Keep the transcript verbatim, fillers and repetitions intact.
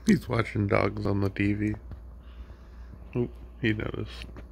He's watching dogs on the T V. Oh, he noticed.